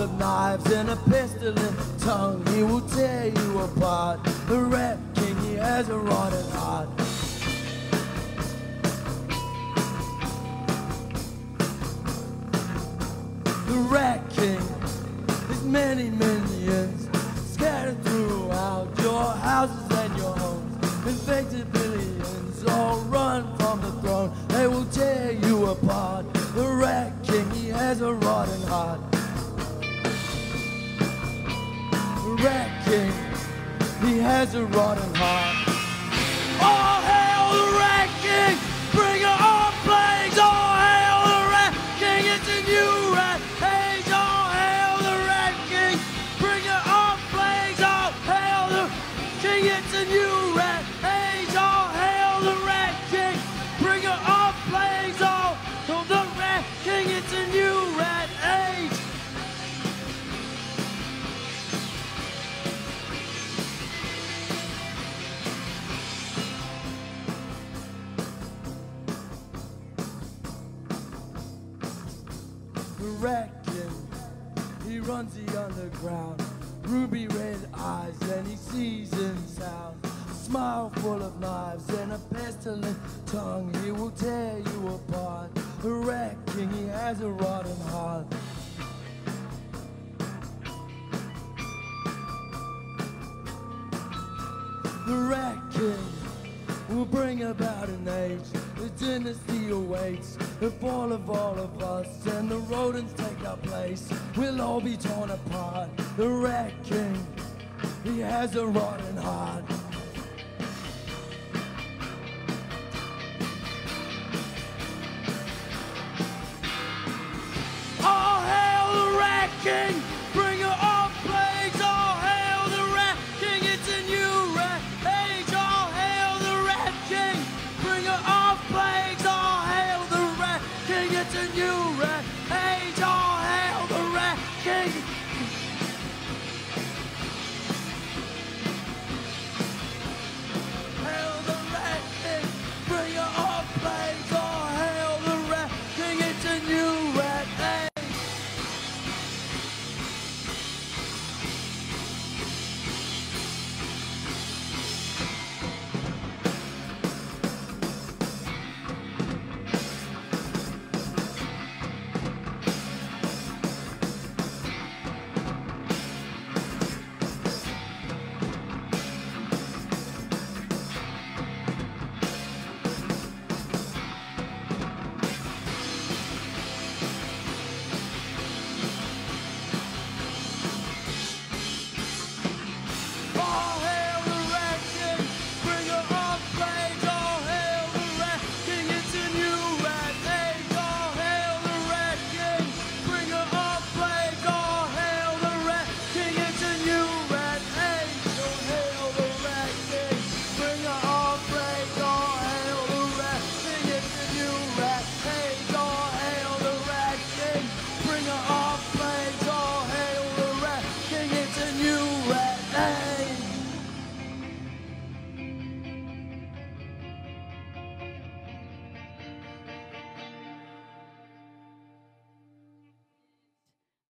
of knives and a pestilent tongue. He will tear you apart. The Rat King, he has a rotten heart. The Rat King, his many minions scattered throughout your houses and your homes. Infected billions all run from the throne. They will tear you apart. The Rat King, he has a rotten heart. The Rat King, he has a rotten heart. All hail the Rat King, bringer of plagues. All hail the Rat King, it's a new rat age. All hail the Rat King, bringer of plagues. All hail the King, it's a new rat age. All hail the Rat King, bringer of plagues. All hail the Rat King, it's a new rat age. The Rat King, he runs the underground, ruby red eyes, and he sees in sound. A smile full of knives and a pestilent tongue. He will tear you apart. The Rat King, he has a rotten heart. The Rat King will bring about an age. The dynasty awaits the fall of all of us, and the rodents take our place. We'll all be torn apart. The Rat King, he has a rotten heart.